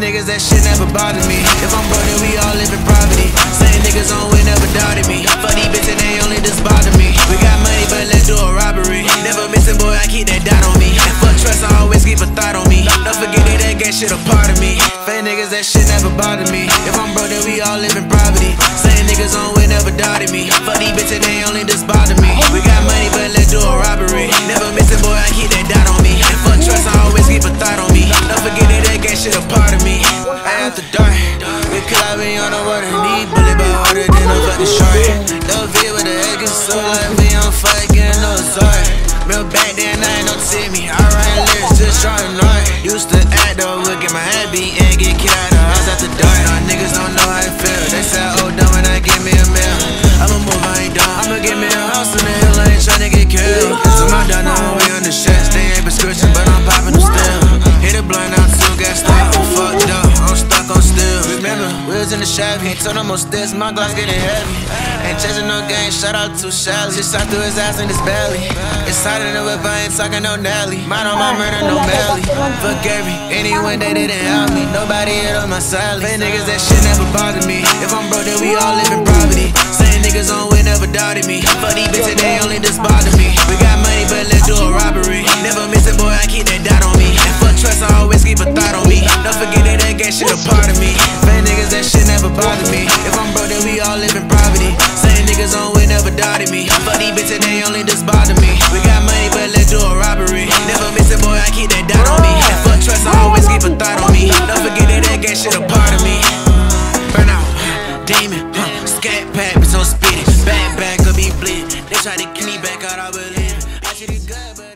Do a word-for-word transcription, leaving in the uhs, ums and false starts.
niggas, that shit never bothered me. If I'm broke, then we all live in poverty. Same niggas on way never doubted me. Fuck these bitches, they only just bother me. We got money, but let's do a robbery. Never missing, boy, I keep that dot on me. And fuck trust, I always keep a thought on me. Don't forget that that gang shit a part of me. Fake niggas, that shit never bothered me. If I'm broke, then we all live in poverty. Same niggas on way never doubted me. Fuck these bitches, they only just bother me. We got money, but let's do a robbery. Never missing, boy, I keep that dot on me. And fuck trust, I always keep a thought on me. Don't forget that that gang shit a part of me. I have to dark, because I be on the water. Need bullet, but harder than a fucking shark. No V with the egg, so like me, I'm fucking no sorry. Real back then, I ain't no to see me. I write lyrics just trying to used to act though, would get my head beat and get kicked out the house after dark. Nah, niggas don't know how it feel. They say, oh, dumb, and I give me a meal. I'ma move, I ain't dumb. I'ma give me a house in the hill, I ain't tryna get killed. So my dog now, we on the shots. They ain't prescription, but I'm popping them still. Hit a blunt out, two gas stop. I'm fucked up, I'm stuck on still. Remember, we was in the Chevy. Told them most this, my glass getting heavy. Ain't chasing no game, shout out to Shelly. Just shot through his ass in his belly. It's hot in the whip, I ain't talking no Nelly. Mine on my murder, no Melly. Fuck every, anyone they didn't help me. Nobody hit on my salary. Fake niggas, that shit never bothered me. If I'm broke, then we all live in poverty. Same niggas on way never doubted me. Fuck these bitches, they only just bother me. We got money, but let's do a robbery. Never miss it, boy, I keep that dot on me. And fuck trust, I always keep a thought on me. Don't forget that that gang shit a part of me. Fake niggas, that shit never bothered me. If I'm broke, then we all live in poverty. Same niggas on way never doubted me. Fuck these bitches, they only just bother me. We got money, but let's do a robbery. Never miss it, boy, I keep that dot on me. And fuck trust, I always keep a thought on me. Don't forget that that gang shit a part of me. Burn out, demon, huh? Scat pack, bitch on speeding. Back, back, could be bleeding. They try to keep me back out, I believe it. I treat it good, but